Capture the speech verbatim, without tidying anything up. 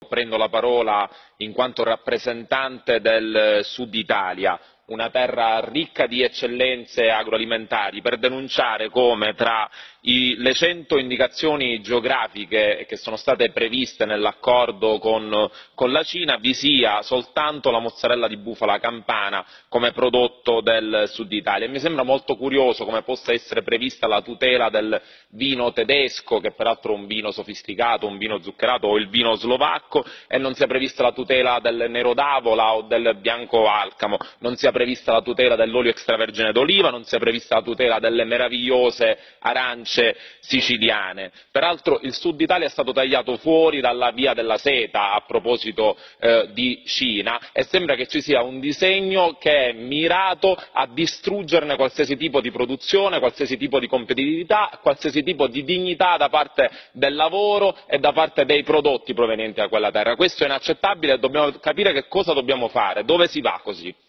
Prendo la parola in quanto rappresentante del Sud Italia, una terra ricca di eccellenze agroalimentari, per denunciare come tra i, le cento indicazioni geografiche che sono state previste nell'accordo con, con la Cina vi sia soltanto la mozzarella di bufala campana come prodotto del Sud Italia. E mi sembra molto curioso come possa essere prevista la tutela del vino tedesco, che peraltro è un vino sofisticato, un vino zuccherato, o il vino slovacco, e non sia prevista la tutela del nero d'avola o del bianco alcamo, non sia prevista la tutela dell'olio extravergine d'oliva, non sia prevista la tutela delle meravigliose arance siciliane. Peraltro il Sud Italia è stato tagliato fuori dalla via della seta a proposito eh, di Cina, e sembra che ci sia un disegno che è mirato a distruggerne qualsiasi tipo di produzione, qualsiasi tipo di competitività, qualsiasi tipo di dignità da parte del lavoro e da parte dei prodotti provenienti da quella terra. Questo è inaccettabile e dobbiamo capire che cosa dobbiamo fare, dove si va così.